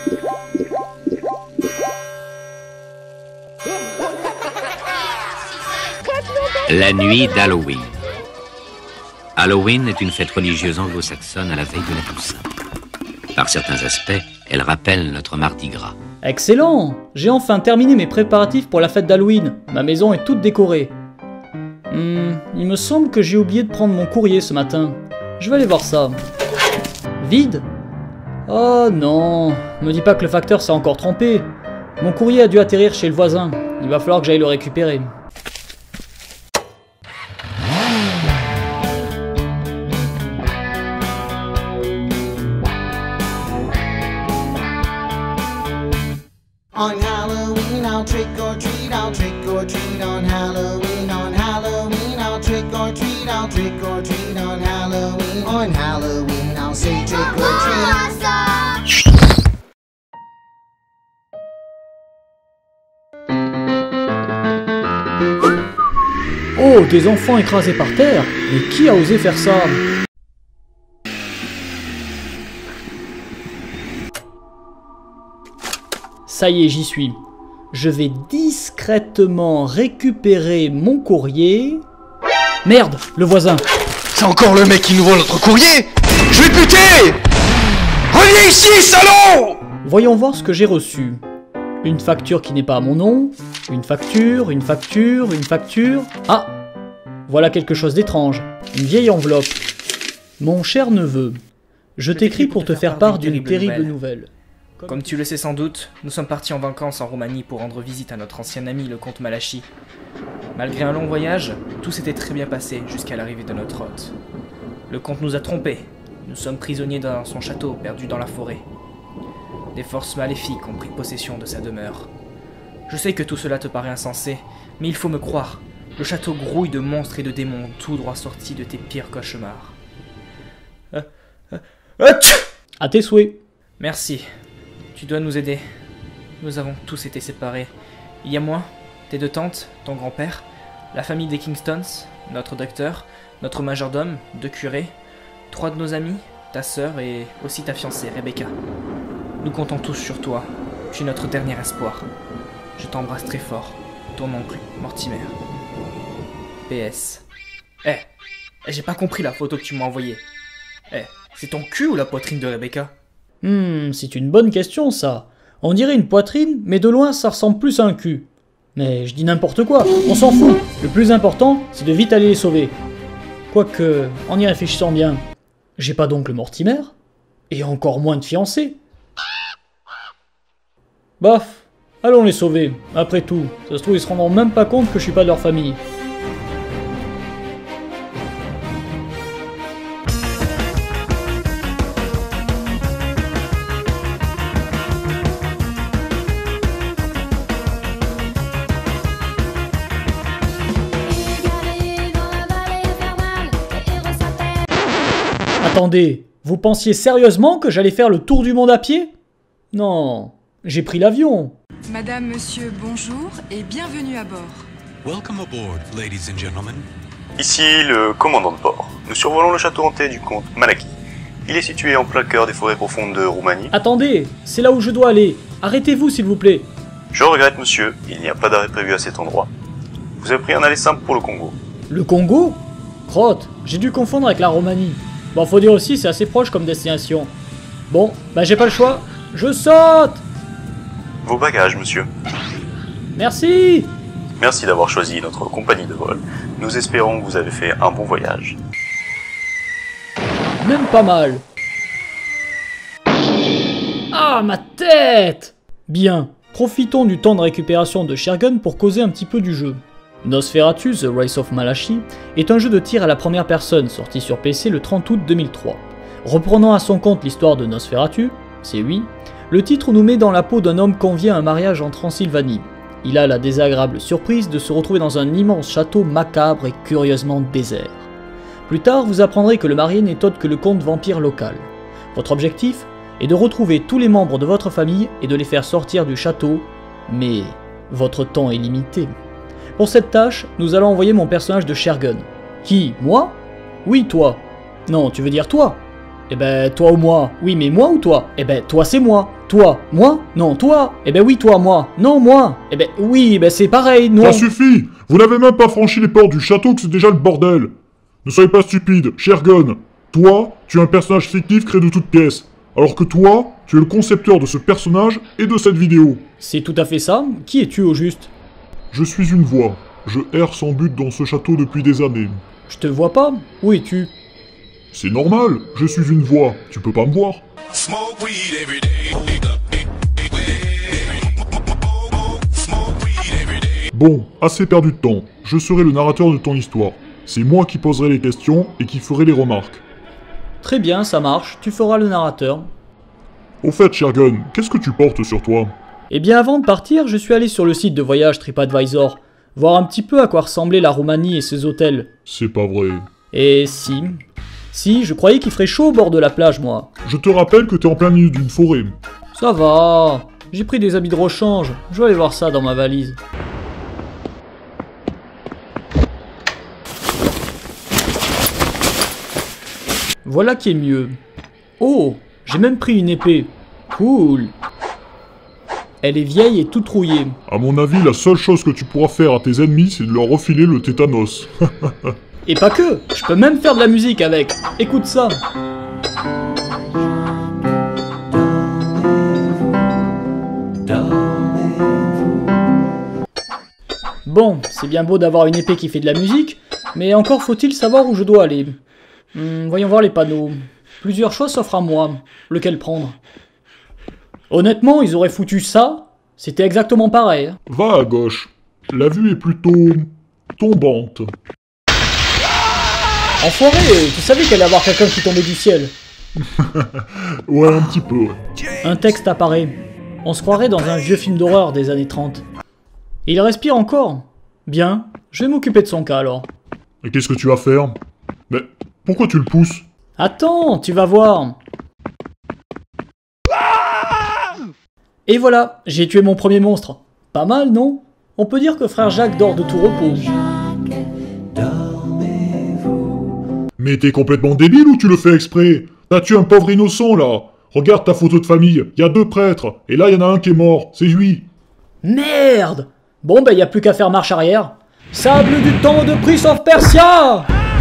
La nuit d'Halloween. Halloween est une fête religieuse anglo-saxonne à la veille de la Toussaint. Par certains aspects, elle rappelle notre Mardi Gras. Excellent! J'ai enfin terminé mes préparatifs pour la fête d'Halloween. Ma maison est toute décorée. Il me semble que j'ai oublié de prendre mon courrier ce matin. Je vais aller voir ça. Vide? Oh non, me dis pas que le facteur s'est encore trompé. Mon courrier a dû atterrir chez le voisin. Il va falloir que j'aille le récupérer. On Halloween, I'll trick or treat, I'll trick or treat on Halloween. On Halloween, I'll trick or treat, I'll trick or treat on Halloween. On Halloween, I'll say trick or treat. Oh, des enfants écrasés par terre? Mais qui a osé faire ça? Ça y est, j'y suis. Je vais discrètement récupérer mon courrier. Merde, le voisin. C'est encore le mec qui nous vole notre courrier. Je vais buter. Reviens ici, salaud! Voyons voir ce que j'ai reçu. Une facture qui n'est pas à mon nom. Une facture, une facture, une facture. Ah! Voilà quelque chose d'étrange. Une vieille enveloppe. Mon cher neveu, je t'écris pour te faire part d'une terrible nouvelle. Comme tu le sais sans doute, nous sommes partis en vacances en Roumanie pour rendre visite à notre ancien ami le comte Malachi. Malgré un long voyage, tout s'était très bien passé jusqu'à l'arrivée de notre hôte. Le comte nous a trompés. Nous sommes prisonniers dans son château perdu dans la forêt. Des forces maléfiques ont pris possession de sa demeure. Je sais que tout cela te paraît insensé, mais il faut me croire. Le château grouille de monstres et de démons tout droit sortis de tes pires cauchemars. À tes souhaits. Merci. Tu dois nous aider. Nous avons tous été séparés. Il y a moi, tes deux tantes, ton grand-père, la famille des Kingstons, notre docteur, notre majordome, deux curés, 3 de nos amis, ta sœur et aussi ta fiancée, Rebecca. Nous comptons tous sur toi. Tu es notre dernier espoir. Je t'embrasse très fort. Ton oncle, Mortimer. PS. J'ai pas compris la photo que tu m'as envoyée. C'est ton cul ou la poitrine de Rebecca? C'est une bonne question ça. On dirait une poitrine, mais de loin ça ressemble plus à un cul. Mais je dis n'importe quoi, on s'en fout. Le plus important, c'est de vite aller les sauver. Quoique, en y réfléchissant bien, j'ai pas d'oncle Mortimer, et encore moins de fiancé. Bof, allons les sauver. Après tout, ça se trouve ils se rendront même pas compte que je suis pas de leur famille. Attendez, vous pensiez sérieusement que j'allais faire le tour du monde à pied? Non, j'ai pris l'avion. Madame, monsieur, bonjour et bienvenue à bord. Welcome aboard, ladies and gentlemen. Ici le commandant de bord. Nous survolons le château hanté du comte Malachi. Il est situé en plein cœur des forêts profondes de Roumanie. Attendez, c'est là où je dois aller. Arrêtez-vous s'il vous plaît. Je regrette monsieur, il n'y a pas d'arrêt prévu à cet endroit. Vous avez pris un aller simple pour le Congo. Le Congo? Crotte, j'ai dû confondre avec la Roumanie. Bon, faut dire aussi, c'est assez proche comme destination. Bon, bah j'ai pas le choix. Je saute! Vos bagages, monsieur. Merci! Merci d'avoir choisi notre compagnie de vol. Nous espérons que vous avez fait un bon voyage. Même pas mal. Ah, ma tête! Bien, profitons du temps de récupération de Shergun pour causer un petit peu du jeu. Nosferatu, The Rise of Malachi, est un jeu de tir à la première personne sorti sur PC le 30 août 2003. Reprenant à son compte l'histoire de Nosferatu, c'est lui, le titre nous met dans la peau d'un homme convié à un mariage en Transylvanie. Il a la désagréable surprise de se retrouver dans un immense château macabre et curieusement désert. Plus tard, vous apprendrez que le marié n'est autre que le comte vampire local. Votre objectif est de retrouver tous les membres de votre famille et de les faire sortir du château, mais votre temps est limité. Pour cette tâche, nous allons envoyer mon personnage de Shergun. Qui? Moi? Oui, toi. Non, tu veux dire toi? Eh ben, toi ou moi? Oui, mais moi ou toi? Eh ben, toi c'est moi. Toi? Moi? Non, toi? Eh ben oui, toi, moi. Non, moi. Eh ben, oui, ben c'est pareil, non. Ça suffit! Vous n'avez même pas franchi les portes du château que c'est déjà le bordel! Ne soyez pas stupide, Shergun! Toi, tu es un personnage fictif créé de toutes pièces. Alors que toi, tu es le concepteur de ce personnage et de cette vidéo. C'est tout à fait ça. Qui es-tu au juste? Je suis une voix. Je erre sans but dans ce château depuis des années. Je te vois pas. Où es-tu? C'est normal, je suis une voix. Tu peux pas me voir. Bon, assez perdu de temps. Je serai le narrateur de ton histoire. C'est moi qui poserai les questions et qui ferai les remarques. Très bien, ça marche. Tu feras le narrateur. Au fait, Shergun, qu'est-ce que tu portes sur toi? Eh bien, avant de partir, je suis allé sur le site de voyage TripAdvisor, voir un petit peu à quoi ressemblait la Roumanie et ses hôtels. C'est pas vrai. Et si... Si, je croyais qu'il ferait chaud au bord de la plage, moi. Je te rappelle que t'es en plein milieu d'une forêt. Ça va. J'ai pris des habits de rechange. Je vais aller voir ça dans ma valise. Voilà qui est mieux. Oh, j'ai même pris une épée. Cool. Elle est vieille et toute rouillée. À mon avis, la seule chose que tu pourras faire à tes ennemis, c'est de leur refiler le tétanos. Et pas que, je peux même faire de la musique avec. Écoute ça. Bon, c'est bien beau d'avoir une épée qui fait de la musique, mais encore faut-il savoir où je dois aller. Voyons voir les panneaux. Plusieurs choix s'offrent à moi. Lequel prendre? Honnêtement, ils auraient foutu ça. C'était exactement pareil. Va à gauche. La vue est plutôt... tombante. Enfoiré, tu savais qu'il allait y avoir quelqu'un qui tombait du ciel. Ouais, un petit peu, ouais. Un texte apparaît. On se croirait dans un vieux film d'horreur des années 30. Il respire encore. Bien, je vais m'occuper de son cas alors. Et qu'est-ce que tu vas faire? Mais pourquoi tu le pousses? Attends, tu vas voir. Et voilà, j'ai tué mon premier monstre. Pas mal, non? On peut dire que frère Jacques dort de tout repos. Mais t'es complètement débile ou tu le fais exprès? T'as tué un pauvre innocent, là. Regarde ta photo de famille, y a 2 prêtres, et là y en a un qui est mort, c'est lui. Merde! Bon ben y a plus qu'à faire marche arrière. Sable du temps de Prince of Persia!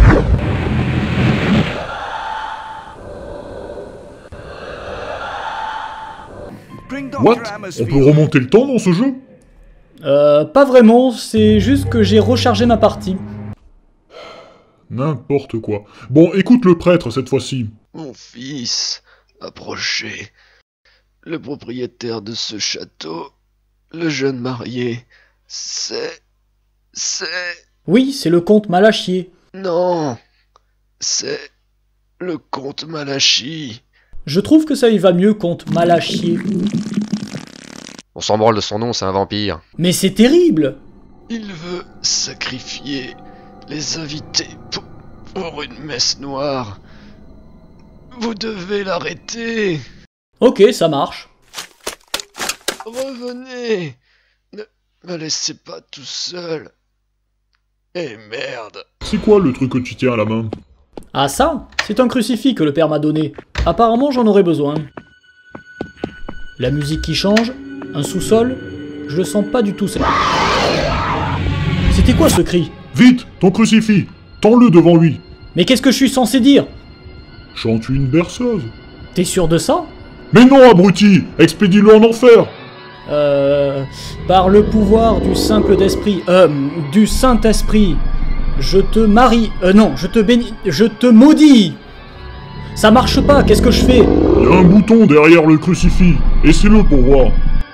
What? On peut remonter le temps dans ce jeu? Pas vraiment, c'est juste que j'ai rechargé ma partie. N'importe quoi. Bon, écoute le prêtre cette fois-ci. Mon fils, approchez. Le propriétaire de ce château, le jeune marié, c'est... Oui, c'est le comte Malachier. Non, c'est le comte Malachi. Je trouve que ça y va mieux, comte Malachier. On s'en branle de son nom, c'est un vampire. Mais c'est terrible! Il veut sacrifier les invités pour une messe noire. Vous devez l'arrêter. Ok, ça marche. Revenez. Ne me laissez pas tout seul. Eh merde. C'est quoi le truc que tu tiens à la main? Ah ça, c'est un crucifix que le père m'a donné. Apparemment j'en aurais besoin. La musique qui change, un sous-sol, je le sens pas du tout. C'était quoi ce cri? Vite, ton crucifix, tends-le devant lui. Mais qu'est-ce que je suis censé dire? Chante une berceuse. T'es sûr de ça? Mais non, abruti, expédie-le en enfer. Par le pouvoir du simple d'esprit, du Saint-Esprit, je te marie, non, je te bénis, je te maudis. Ça marche pas, qu'est-ce que je fais? Il y a un bouton derrière le crucifix, essaie-le pour voir.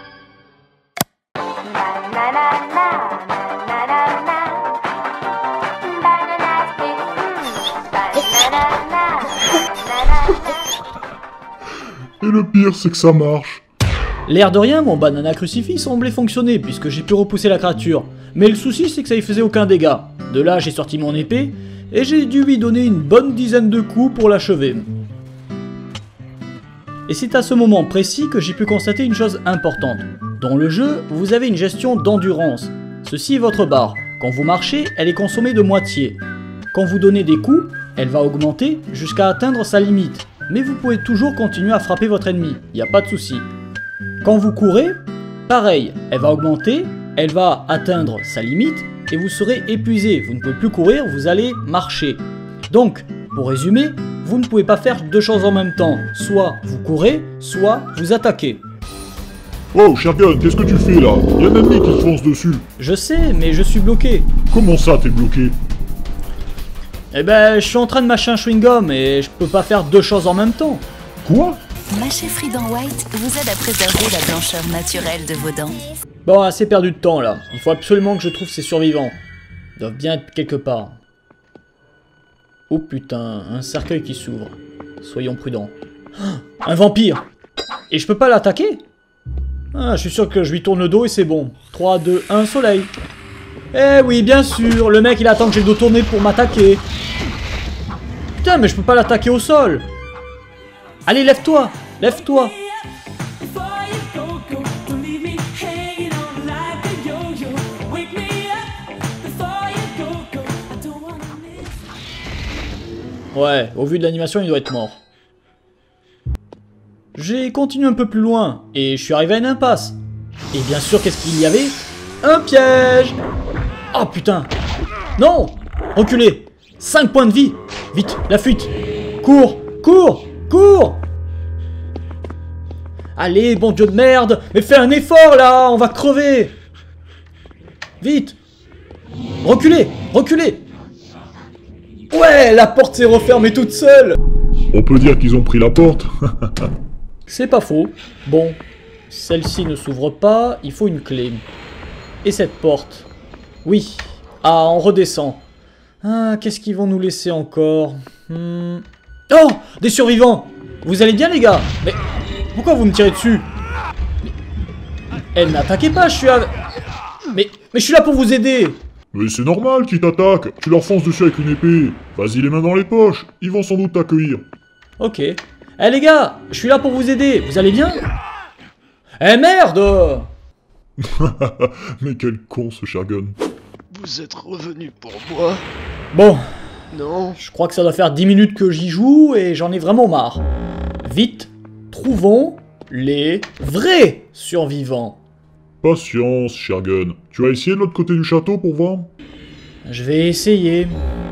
Et le pire, c'est que ça marche. L'air de rien, mon banana crucifix semblait fonctionner puisque j'ai pu repousser la créature. Mais le souci, c'est que ça y faisait aucun dégât. De là, j'ai sorti mon épée et j'ai dû lui donner une bonne dizaine de coups pour l'achever. Et c'est à ce moment précis que j'ai pu constater une chose importante. Dans le jeu, vous avez une gestion d'endurance. Ceci est votre barre. Quand vous marchez, elle est consommée de moitié. Quand vous donnez des coups, elle va augmenter jusqu'à atteindre sa limite. mais vous pouvez toujours continuer à frapper votre ennemi, il n'y a pas de souci. Quand vous courez, pareil, elle va augmenter, elle va atteindre sa limite, et vous serez épuisé. Vous ne pouvez plus courir, vous allez marcher. Donc, pour résumer, vous ne pouvez pas faire deux choses en même temps. Soit vous courez, soit vous attaquez. Oh, Shergun, qu'est-ce que tu fais là? Y'a un ennemi qui te fonce dessus. Je sais, mais je suis bloqué. Comment ça, t'es bloqué? Eh ben, je suis en train de mâcher un chewing-gum et je peux pas faire deux choses en même temps. Quoi? Mâcher Freedent White vous aide à préserver la blancheur naturelle de vos dents. Bon, assez perdu de temps là. Il faut absolument que je trouve ces survivants. Ils doivent bien être quelque part. Oh putain, un cercueil qui s'ouvre. Soyons prudents. Un vampire! Et je peux pas l'attaquer? Ah, je suis sûr que je lui tourne le dos et c'est bon. 3, 2, 1, soleil. Eh oui, bien sûr, le mec il attend que j'ai le dos tourné pour m'attaquer. Putain, mais je peux pas l'attaquer au sol. Allez, lève-toi, lève-toi. Ouais, au vu de l'animation, il doit être mort. J'ai continué un peu plus loin, et je suis arrivé à une impasse. Et bien sûr, qu'est-ce qu'il y avait? Un piège! Oh putain! Non! Reculez! 5 points de vie! Vite, la fuite! Cours! Cours! Cours! Allez, bon dieu de merde! Mais fais un effort là! On va crever! Vite! Reculez! Reculez! Ouais, la porte s'est refermée toute seule! On peut dire qu'ils ont pris la porte. C'est pas faux. Bon, celle-ci ne s'ouvre pas, il faut une clé. Et cette porte? Oui. Ah, on redescend. Ah, qu'est-ce qu'ils vont nous laisser encore? Oh! Des survivants! Vous allez bien les gars? Mais pourquoi vous me tirez dessus? Elle n'attaquez pas, je suis à... Mais je suis là pour vous aider! Mais c'est normal qu'ils t'attaquent, tu leur fonces dessus avec une épée. Vas-y les mains dans les poches, ils vont sans doute t'accueillir. Ok. Eh les gars, je suis là pour vous aider, vous allez bien? Eh merde! Mais quel con ce Shergun. Vous êtes revenu pour moi? Bon. Non. Je crois que ça doit faire 10 minutes que j'y joue et j'en ai vraiment marre. Vite, trouvons les vrais survivants. Patience, Shergun. Tu vas essayer de l'autre côté du château pour voir? Je vais essayer.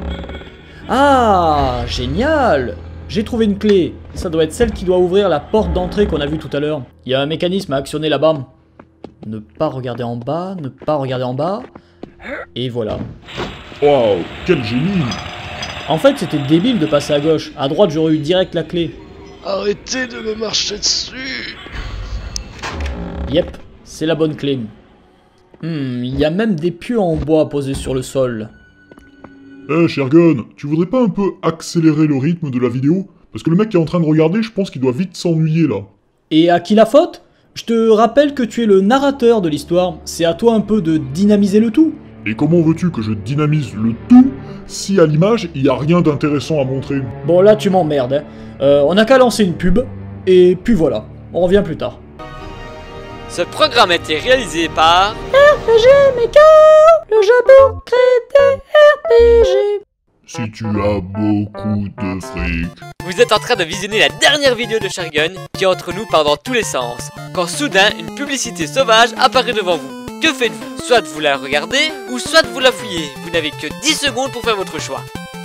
Ah, génial! J'ai trouvé une clé. Ça doit être celle qui doit ouvrir la porte d'entrée qu'on a vue tout à l'heure. Il y a un mécanisme à actionner là-bas. Ne pas regarder en bas, ne pas regarder en bas. Et voilà. Waouh, quel génie! En fait, c'était débile de passer à gauche. À droite, j'aurais eu direct la clé. Arrêtez de me marcher dessus! Yep. C'est la bonne clé. Il y a même des pieux en bois posés sur le sol. Eh Shergun, tu voudrais pas un peu accélérer le rythme de la vidéo? Parce que le mec qui est en train de regarder, je pense qu'il doit vite s'ennuyer là. Et à qui la faute? Je te rappelle que tu es le narrateur de l'histoire. C'est à toi un peu de dynamiser le tout. Et comment veux-tu que je dynamise le tout si à l'image, il n'y a rien d'intéressant à montrer? Bon là tu m'emmerdes. On n'a qu'à lancer une pub. Et puis voilà. On revient plus tard. Ce programme a été réalisé par RPG Maker, le Jabot crée des RPG. Si tu as beaucoup de fric. Vous êtes en train de visionner la dernière vidéo de Shergun qui entre nous part dans tous les sens, quand soudain une publicité sauvage apparaît devant vous. Que faites-vous? Soit vous la regardez, ou soit vous la fouillez. Vous n'avez que 10 secondes pour faire votre choix.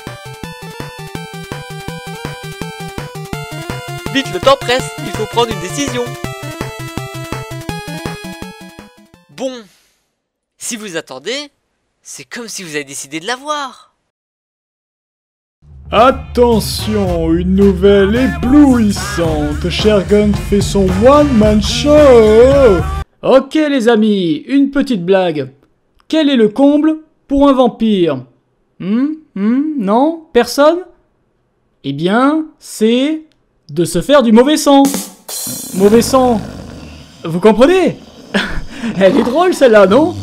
Vite, le temps presse, il faut prendre une décision. Bon, si vous attendez, c'est comme si vous avez décidé de la voir. Attention, une nouvelle éblouissante. Shergun fait son one-man show. Ok les amis, une petite blague. Quel est le comble pour un vampire? Non? Personne? Eh bien, c'est de se faire du mauvais sang. Mauvais sang. Vous comprenez? Elle est drôle celle-là, non?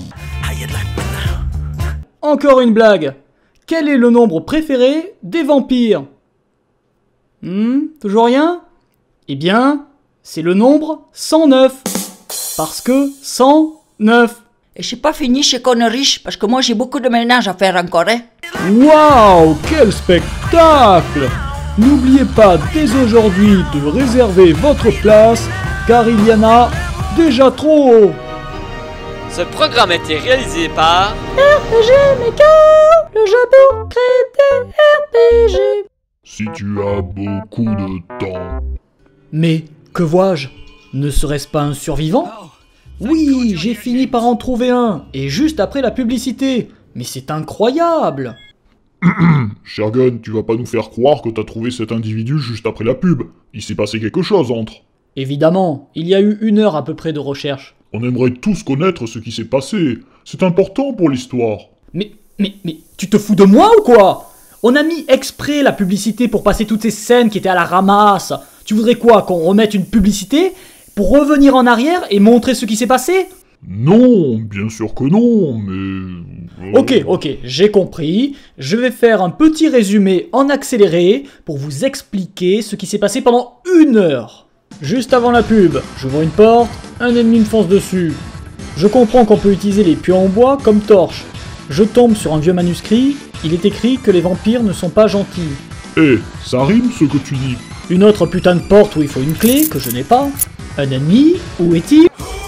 Encore une blague. Quel est le nombre préféré des vampires? Toujours rien? Eh bien, c'est le nombre 109. Parce que 109. Et j'ai pas fini chez Conneries, parce que moi j'ai beaucoup de ménage à faire encore, hein. Waouh, quel spectacle! n'oubliez pas dès aujourd'hui de réserver votre place, car il y en a déjà trop. Ce programme a été réalisé par RPG Maker, le jabot crée des RPG. Si tu as beaucoup de temps. Mais que vois-je? Ne serait-ce pas un survivant? Oui, j'ai fini par en trouver un, et juste après la publicité. Mais c'est incroyable! Shergun, tu vas pas nous faire croire que t'as trouvé cet individu juste après la pub. Il s'est passé quelque chose entre. Évidemment, il y a eu 1 heure à peu près de recherche. On aimerait tous connaître ce qui s'est passé. C'est important pour l'histoire. Mais, tu te fous de moi ou quoi? On a mis exprès la publicité pour passer toutes ces scènes qui étaient à la ramasse. Tu voudrais quoi, qu'on remette une publicité pour revenir en arrière et montrer ce qui s'est passé? Non, bien sûr que non, mais... Ok, j'ai compris. Je vais faire un petit résumé en accéléré pour vous expliquer ce qui s'est passé pendant 1 heure. Juste avant la pub, j'ouvre une porte, un ennemi me fonce dessus. Je comprends qu'on peut utiliser les pieux en bois comme torche. Je tombe sur un vieux manuscrit, il est écrit que les vampires ne sont pas gentils. Eh, ça rime ce que tu dis. Une autre putain de porte où il faut une clé, que je n'ai pas. Un ennemi, où est-il?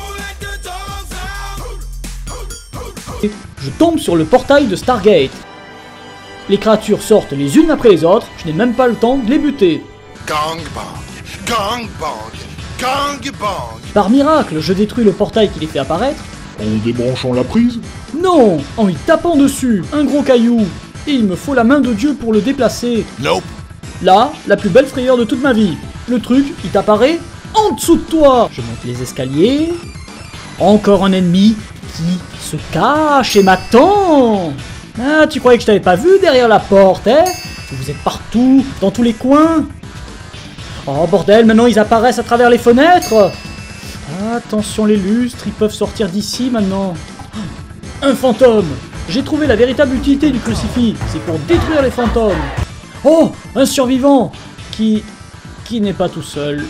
Je tombe sur le portail de Stargate. Les créatures sortent les unes après les autres, je n'ai même pas le temps de les buter. Gang bang, gang bang, gang bang. Par miracle, je détruis le portail qui les fait apparaître. En débranchant la prise? Non, en y tapant dessus, un gros caillou. Et il me faut la main de Dieu pour le déplacer. Nope. Là, la plus belle frayeur de toute ma vie. Le truc, il t'apparaît en dessous de toi. Je monte les escaliers. Encore un ennemi qui se cache et m'attend. Ah, tu croyais que je t'avais pas vu derrière la porte, hein? Vous êtes partout, dans tous les coins. Oh bordel, maintenant ils apparaissent à travers les fenêtres. Attention les lustres, ils peuvent sortir d'ici maintenant. Un fantôme. J'ai trouvé la véritable utilité du crucifix, c'est pour détruire les fantômes. Oh, un survivant qui n'est pas tout seul.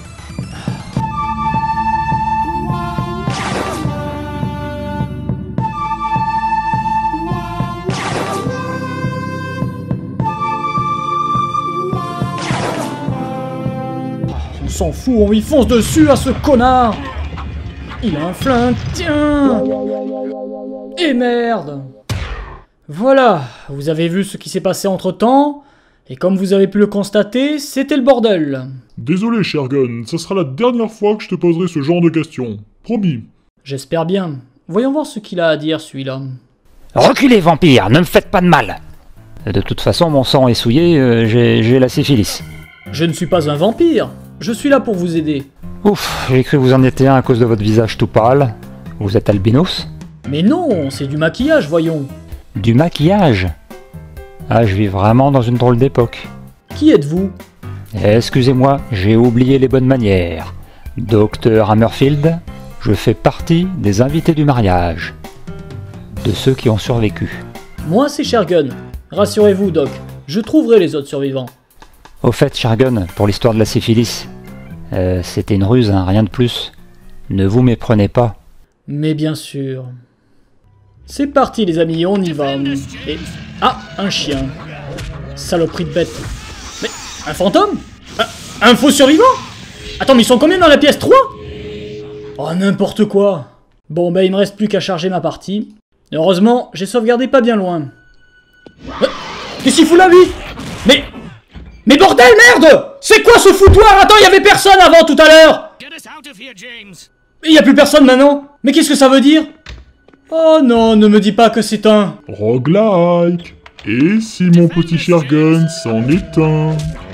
On s'en fout, on lui fonce dessus à ce connard. Il a un flingue, tiens. Et merde. Voilà, vous avez vu ce qui s'est passé entre temps. Et comme vous avez pu le constater, c'était le bordel. Désolé, Shergun, ça sera la dernière fois que je te poserai ce genre de questions. Promis. J'espère bien. Voyons voir ce qu'il a à dire, celui-là. Reculez, vampire, ne me faites pas de mal. De toute façon, mon sang est souillé, j'ai la syphilis. Je ne suis pas un vampire. Je suis là pour vous aider. Ouf, j'ai cru vous en étiez un à cause de votre visage tout pâle. Vous êtes albinos? Mais non, c'est du maquillage, voyons. Du maquillage? Ah, je vis vraiment dans une drôle d'époque. Qui êtes-vous? Excusez-moi, j'ai oublié les bonnes manières. Docteur Hammerfield, je fais partie des invités du mariage. De ceux qui ont survécu. Moi, c'est Shergun. Rassurez-vous, Doc, je trouverai les autres survivants. Au fait, Shergun, pour l'histoire de la syphilis, c'était une ruse, hein, rien de plus. Ne vous méprenez pas. Mais bien sûr. C'est parti les amis, on y va. Et... ah, un chien. Saloperie de bête. Mais, un fantôme? Un faux survivant? Attends, mais ils sont combien dans la pièce? 3? Oh, n'importe quoi. Bon, bah il me reste plus qu'à charger ma partie. Heureusement, j'ai sauvegardé pas bien loin. Qu'est-ce qu'il fout là, lui? Mais bordel, merde! C'est quoi ce foutoir? Attends, il y avait personne avant tout à l'heure! Il y a plus personne maintenant? Mais qu'est-ce que ça veut dire? Oh non, ne me dis pas que c'est un... roguelike. Et si mon petit Shergun s'en est un?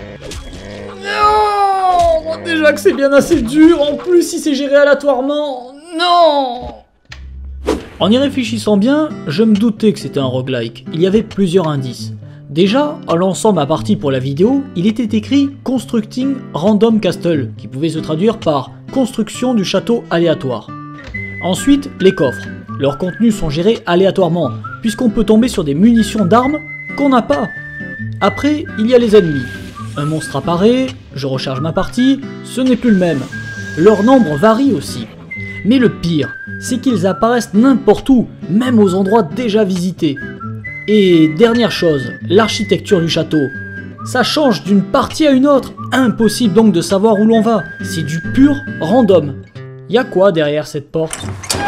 Non! Déjà que c'est bien assez dur, en plus si c'est géré aléatoirement... Non! En y réfléchissant bien, je me doutais que c'était un roguelike. Il y avait plusieurs indices. Déjà, en lançant ma partie pour la vidéo, il était écrit « Constructing Random Castle », qui pouvait se traduire par « Construction du château aléatoire ». Ensuite, les coffres. Leurs contenus sont gérés aléatoirement, puisqu'on peut tomber sur des munitions d'armes qu'on n'a pas. Après, il y a les ennemis. Un monstre apparaît, je recharge ma partie, ce n'est plus le même. Leur nombre varie aussi. Mais le pire, c'est qu'ils apparaissent n'importe où, même aux endroits déjà visités. Et dernière chose, l'architecture du château. Ça change d'une partie à une autre. Impossible donc de savoir où l'on va. C'est du pur random. Y a quoi derrière cette porte?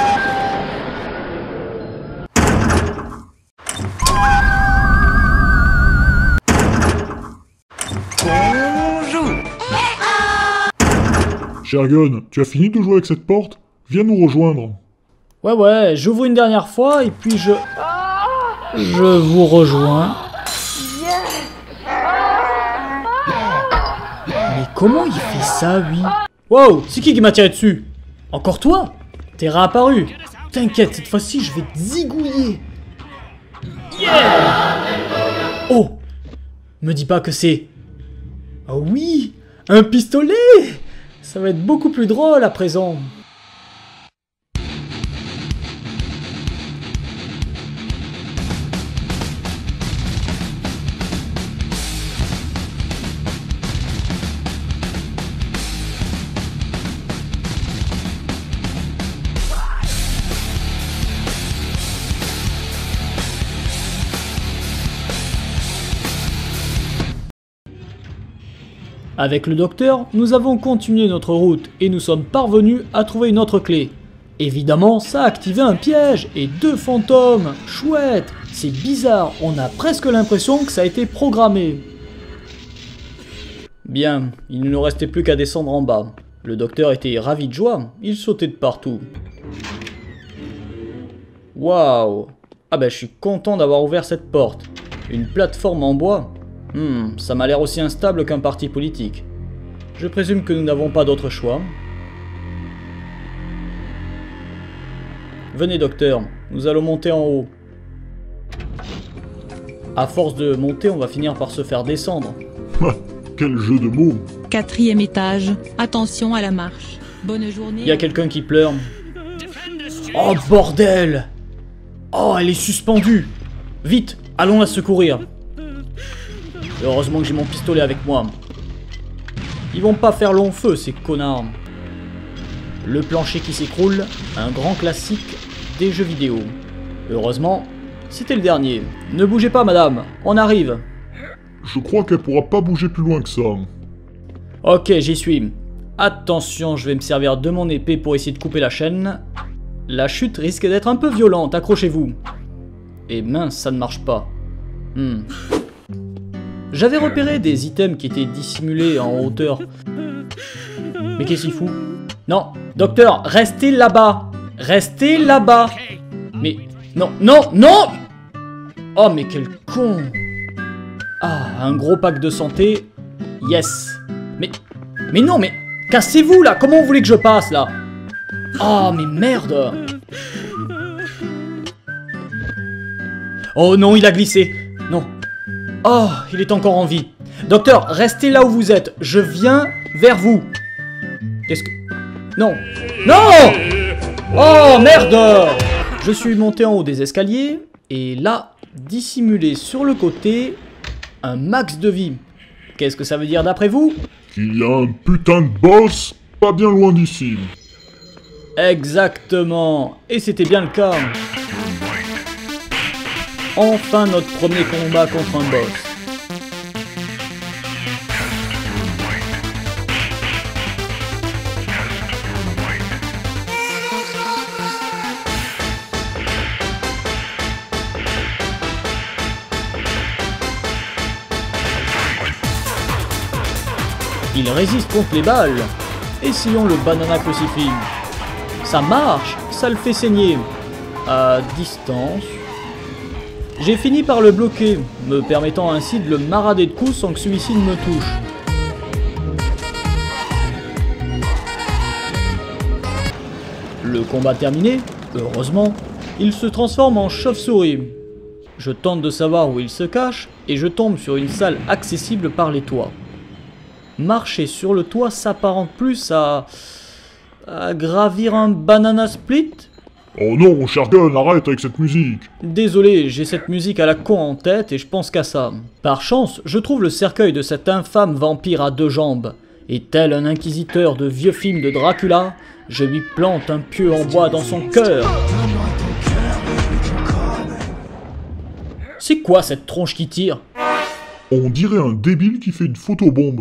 Shergun, tu as fini de jouer avec cette porte? Viens nous rejoindre. Ouais, j'ouvre une dernière fois et puis je vous rejoins. Mais comment il fait ça, lui? Wow, c'est qui m'a tiré dessus? Encore toi? T'es réapparu. T'inquiète, cette fois-ci, je vais te zigouiller. Yeah! Oh! Me dis pas que c'est... Oh oui! Un pistolet! Ça va être beaucoup plus drôle à présent. Avec le docteur, nous avons continué notre route et nous sommes parvenus à trouver une autre clé. Évidemment, ça a activé un piège et 2 fantômes. Chouette, c'est bizarre, on a presque l'impression que ça a été programmé. Bien, il ne nous restait plus qu'à descendre en bas. Le docteur était ravi de joie, il sautait de partout. Waouh! Ah ben je suis content d'avoir ouvert cette porte. Une plateforme en bois. Ça m'a l'air aussi instable qu'un parti politique. Je présume que nous n'avons pas d'autre choix. Venez docteur, nous allons monter en haut. À force de monter, on va finir par se faire descendre. Quel jeu de mots! 4e étage, attention à la marche. Bonne journée. Il y a quelqu'un qui pleure. Oh bordel! Oh, elle est suspendue! Vite, allons la secourir. Heureusement que j'ai mon pistolet avec moi. Ils vont pas faire long feu, ces connards. Le plancher qui s'écroule, un grand classique des jeux vidéo. Heureusement, c'était le dernier. Ne bougez pas, madame, on arrive. Je crois qu'elle pourra pas bouger plus loin que ça. Ok, j'y suis. Attention, je vais me servir de mon épée pour essayer de couper la chaîne. La chute risque d'être un peu violente, accrochez-vous. Et mince, ça ne marche pas. J'avais repéré des items qui étaient dissimulés en hauteur. Mais qu'est-ce qu'il fout? Non, docteur, restez là-bas. Restez là-bas. Mais, non, non, non! Oh, mais quel con! Ah, un gros pack de santé. Yes. Mais non, mais cassez-vous là! Comment vous voulez que je passe là? Oh, mais merde! Oh non, il a glissé. Non. Oh, il est encore en vie. Docteur, restez là où vous êtes. Je viens vers vous. Qu'est-ce que... Non. Non! Oh, merde! Je suis monté en haut des escaliers. Et là, dissimulé sur le côté, un max de vie. Qu'est-ce que ça veut dire d'après vous? Qu'il y a un putain de boss pas bien loin d'ici. Exactement. Et c'était bien le cas. Enfin notre premier combat contre un boss. Il résiste contre les balles. Essayons le banana crucifix. Ça marche, ça le fait saigner. À distance. J'ai fini par le bloquer, me permettant ainsi de le marader de coups sans que celui-ci ne me touche. Le combat terminé, heureusement, il se transforme en chauve-souris. Je tente de savoir où il se cache et je tombe sur une salle accessible par les toits. Marcher sur le toit s'apparente plus à gravir un banana split. Oh non, Shergun, arrête avec cette musique. Désolé, j'ai cette musique à la con en tête et je pense qu'à ça. Par chance, je trouve le cercueil de cet infâme vampire à 2 jambes. Et tel un inquisiteur de vieux films de Dracula, je lui plante un pieu en bois dans son cœur. C'est quoi cette tronche qui tire? On dirait un débile qui fait une photobombe.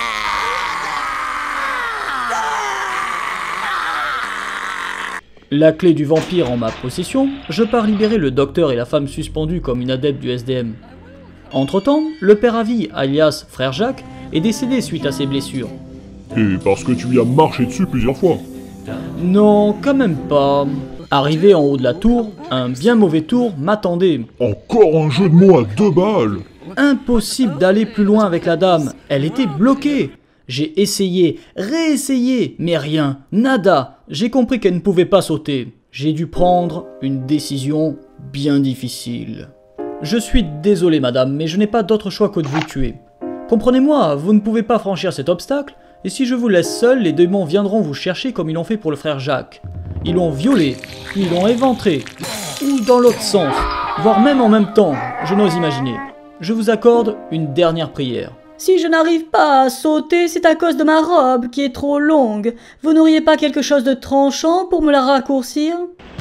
La clé du vampire en ma possession, je pars libérer le docteur et la femme suspendue comme une adepte du SDM. Entre-temps, le père Avi, alias Frère Jacques, est décédé suite à ses blessures. Et parce que tu lui as marché dessus plusieurs fois. Non, quand même pas. Arrivé en haut de la tour, un bien mauvais tour m'attendait. Encore un jeu de mots à 2 balles. Impossible d'aller plus loin avec la dame, elle était bloquée. J'ai essayé, réessayé, mais rien, nada. J'ai compris qu'elle ne pouvait pas sauter. J'ai dû prendre une décision bien difficile. Je suis désolé madame, mais je n'ai pas d'autre choix que de vous tuer. Comprenez-moi, vous ne pouvez pas franchir cet obstacle, et si je vous laisse seul, les démons viendront vous chercher comme ils l'ont fait pour le frère Jacques. Ils l'ont violé, ils l'ont éventré, ou dans l'autre sens, voire même en même temps, je n'ose imaginer. Je vous accorde une dernière prière. Si je n'arrive pas à sauter, c'est à cause de ma robe qui est trop longue. Vous n'auriez pas quelque chose de tranchant pour me la raccourcir?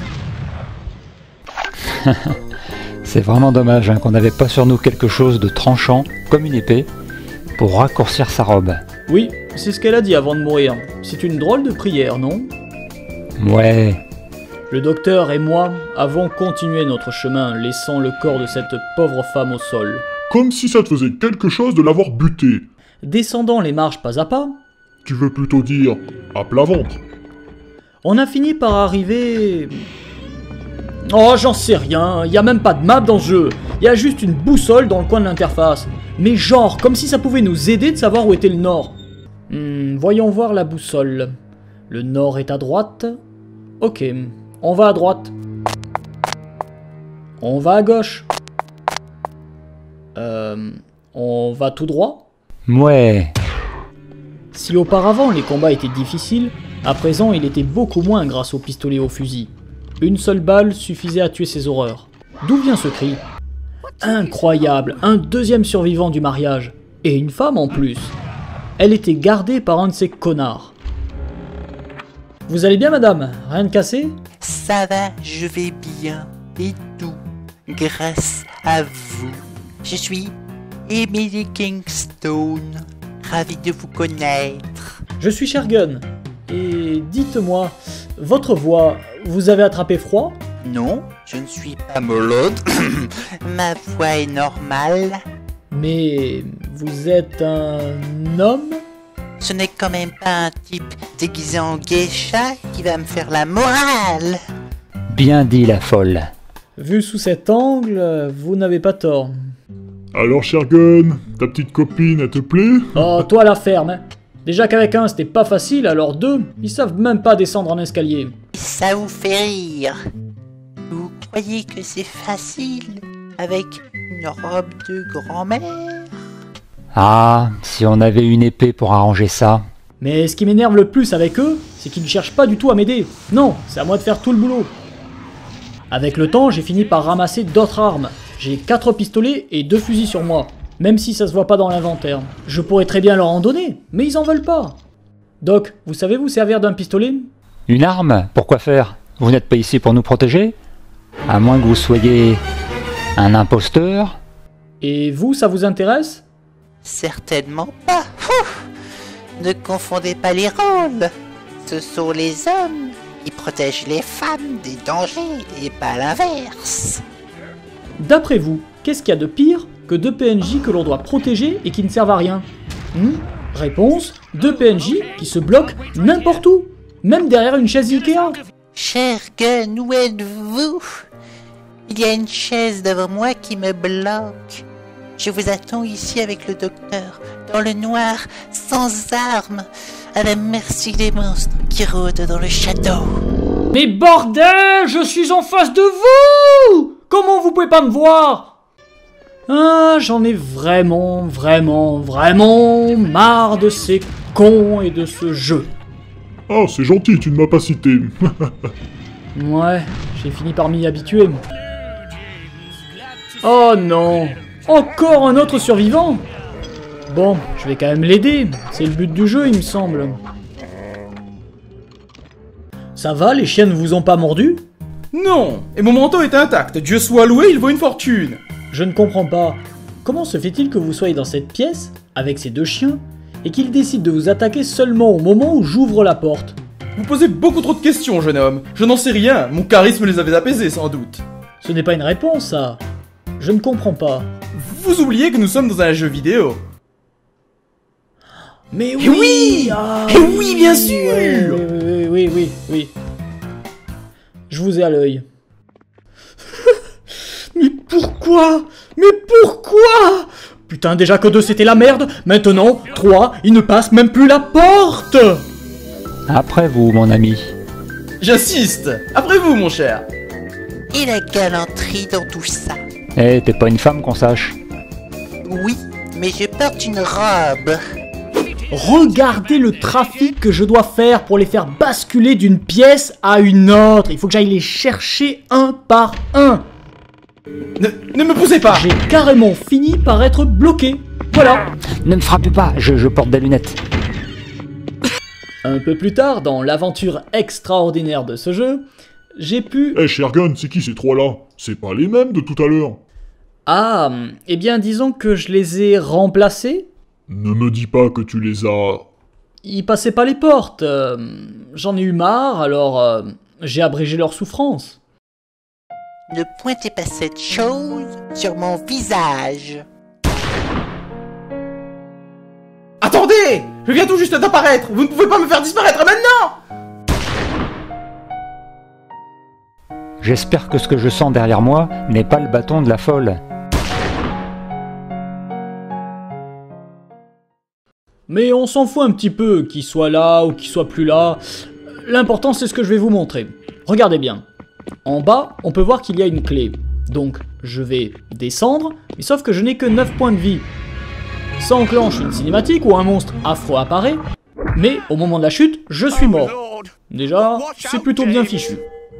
C'est vraiment dommage qu'on n'avait pas sur nous quelque chose de tranchant, comme une épée, pour raccourcir sa robe. Oui, c'est ce qu'elle a dit avant de mourir. C'est une drôle de prière, non? Ouais. Le docteur et moi avons continué notre chemin, laissant le corps de cette pauvre femme au sol. Comme si ça te faisait quelque chose de l'avoir butée. Descendant les marches pas à pas. Tu veux plutôt dire à plat ventre. On a fini par arriver... Oh, j'en sais rien, y a même pas de map dans ce jeu. Y a juste une boussole dans le coin de l'interface. Mais genre, comme si ça pouvait nous aider de savoir où était le nord. Voyons voir la boussole. Le nord est à droite. Ok, on va à droite. On va à gauche. On va tout droit? Ouais. Si auparavant les combats étaient difficiles, à présent il était beaucoup moins grâce au pistolet au fusil. Une seule balle suffisait à tuer ces horreurs. D'où vient ce cri? Incroyable, un deuxième survivant du mariage. Et une femme en plus. Elle était gardée par un de ces connards. Vous allez bien madame? Rien de cassé? Ça va, je vais bien. Et tout, grâce à vous. Je suis Emily Kingstone, ravi de vous connaître. Je suis Shergun. Et dites-moi, votre voix, vous avez attrapé froid? Non, je ne suis pas malade. Ma voix est normale. Mais vous êtes un homme? Ce n'est quand même pas un type déguisé en geisha qui va me faire la morale. Bien dit la folle. Vu sous cet angle, vous n'avez pas tort. Alors Shergun, ta petite copine, elle te plaît? Oh, toi la ferme, hein. Déjà qu'avec un c'était pas facile, alors deux, ils savent même pas descendre en escalier. Ça vous fait rire. Vous croyez que c'est facile avec une robe de grand-mère? Ah, si on avait une épée pour arranger ça. Mais ce qui m'énerve le plus avec eux, c'est qu'ils ne cherchent pas du tout à m'aider. Non, c'est à moi de faire tout le boulot. Avec le temps, j'ai fini par ramasser d'autres armes. J'ai 4 pistolets et 2 fusils sur moi, même si ça se voit pas dans l'inventaire. Je pourrais très bien leur en donner, mais ils en veulent pas. Doc, vous savez vous servir d'un pistolet? Une arme? Pourquoi faire? Vous n'êtes pas ici pour nous protéger? À moins que vous soyez un imposteur? Et vous, ça vous intéresse? Certainement pas. Ouf. Ne confondez pas les rôles. Ce sont les hommes qui protègent les femmes des dangers et pas l'inverse. D'après vous, qu'est-ce qu'il y a de pire que 2 PNJ que l'on doit protéger et qui ne servent à rien? Réponse, 2 PNJ qui se bloquent n'importe où, même derrière une chaise Ikea. Shergun, où êtes-vous? Il y a une chaise devant moi qui me bloque. Je vous attends ici avec le docteur, dans le noir, sans armes, à la merci des monstres qui rôdent dans le château. Mais bordel, je suis en face de vous! Comment vous pouvez pas me voir? Ah, j'en ai vraiment marre de ces cons et de ce jeu. Ah, c'est gentil, tu ne m'as pas cité. Ouais, j'ai fini par m'y habituer. Oh non! Encore un autre survivant? Bon, je vais quand même l'aider, c'est le but du jeu il me semble. Ça va, les chiens ne vous ont pas mordu? Non, et mon manteau est intact, Dieu soit loué, il vaut une fortune. Je ne comprends pas. comment se fait-il que vous soyez dans cette pièce, avec ces deux chiens, et qu'ils décident de vous attaquer seulement au moment où j'ouvre la porte? Vous posez beaucoup trop de questions, jeune homme. Je n'en sais rien, mon charisme les avait apaisés sans doute. Ce n'est pas une réponse, ça. Je ne comprends pas. Vous oubliez que nous sommes dans un jeu vidéo. Mais oui, oui, oui, bien sûr. Oui. Je vous ai à l'œil. Mais pourquoi? Putain, déjà que 2 c'était la merde, maintenant 3, il ne passe même plus la porte. Après vous, mon ami. J'insiste. Après vous, mon cher. Et la galanterie dans tout ça. Eh, t'es pas une femme qu'on sache. Oui, mais je porte une robe. Regardez le trafic que je dois faire pour les faire basculer d'une pièce à une autre. Il faut que j'aille les chercher un par un. Ne me poussez pas. J'ai carrément fini par être bloqué. Voilà. Ne me frappez pas, je porte des lunettes. Un peu plus tard, dans l'aventure extraordinaire de ce jeu, j'ai pu... Eh, Shergun, c'est qui ces trois-là? C'est pas les mêmes de tout à l'heure. Ah, eh bien disons que je les ai remplacés. Ne me dis pas que tu les as... Ils passaient pas les portes. J'en ai eu marre, alors j'ai abrégé leur souffrance. Ne pointez pas cette chose sur mon visage. Attendez! Je viens tout juste d'apparaître! Vous ne pouvez pas me faire disparaître maintenant! J'espère que ce que je sens derrière moi n'est pas le bâton de la folle. Mais on s'en fout un petit peu, qu'il soit là ou qu'il soit plus là. L'important c'est ce que je vais vous montrer. Regardez bien. En bas, on peut voir qu'il y a une clé. Donc, je vais descendre, mais sauf que je n'ai que 9 points de vie. Ça enclenche une cinématique où un monstre affreux apparaît, mais au moment de la chute, je suis mort. Déjà, c'est plutôt bien fichu.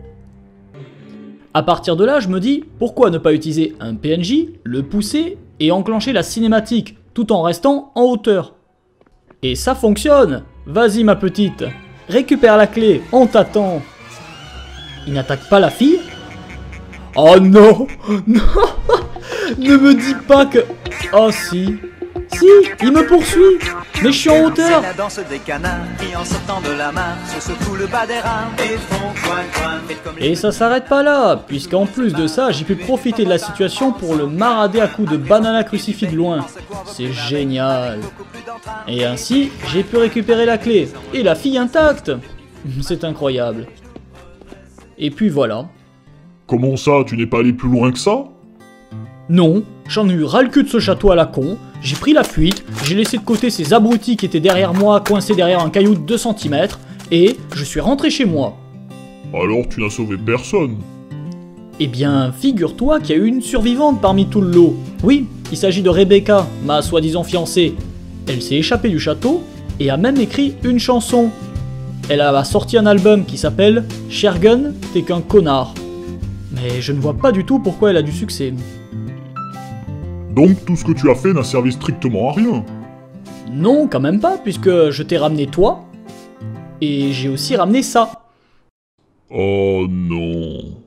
À partir de là, je me dis, pourquoi ne pas utiliser un PNJ, le pousser et enclencher la cinématique, tout en restant en hauteur. Et ça fonctionne. Vas-y ma petite, récupère la clé, on t'attend. Il n'attaque pas la fille? Oh non, non, ne me dis pas que... Oh si, si, il me poursuit, mais je suis en hauteur. C'est la danse des canards qui en sortant de la mare se secouent le bas des rames et font coin coin. Et ça s'arrête pas là, puisqu'en plus de ça, j'ai pu profiter de la situation pour le marader à coups de banana crucifix de loin. C'est génial. Et ainsi, j'ai pu récupérer la clé, et la fille intacte. C'est incroyable. Et puis voilà. Comment ça, tu n'es pas allé plus loin que ça? Non, j'en ai eu ras le cul de ce château à la con, j'ai pris la fuite, j'ai laissé de côté ces abrutis qui étaient derrière moi, coincés derrière un caillou de 2 cm, et je suis rentré chez moi. Alors tu n'as sauvé personne? Eh bien, figure-toi qu'il y a eu une survivante parmi tout le lot. Oui, il s'agit de Rebecca, ma soi-disant fiancée. Elle s'est échappée du château, et a même écrit une chanson. Elle a sorti un album qui s'appelle « Shergun, t'es qu'un connard ». Mais je ne vois pas du tout pourquoi elle a du succès. Donc tout ce que tu as fait n'a servi strictement à rien? Non, quand même pas, puisque je t'ai ramené toi, et j'ai aussi ramené ça. Oh non...